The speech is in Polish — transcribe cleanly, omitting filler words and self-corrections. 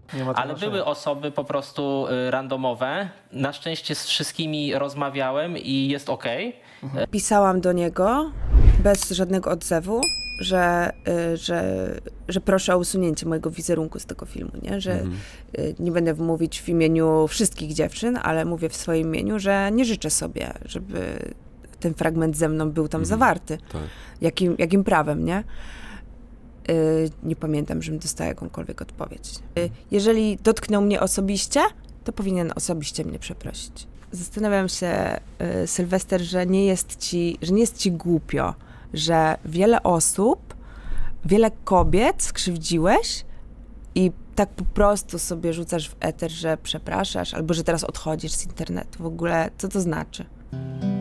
Ale były osoby po prostu randomowe. Na szczęście z wszystkimi rozmawiałem i jest okej. Pisałam do niego bez żadnego odzewu, że proszę o usunięcie mojego wizerunku z tego filmu, nie? Że nie będę mówić w imieniu wszystkich dziewczyn, ale mówię w swoim imieniu, że nie życzę sobie, żeby ten fragment ze mną był tam zawarty. Tak. Jakim prawem, nie? Nie pamiętam, żebym dostała jakąkolwiek odpowiedź. Jeżeli dotknął mnie osobiście, to powinien osobiście mnie przeprosić. Zastanawiam się, Sylwester, że nie jest ci głupio, że wiele osób, wiele kobiet skrzywdziłeś i tak po prostu sobie rzucasz w eter, że przepraszasz, albo że teraz odchodzisz z internetu. W ogóle, co to znaczy?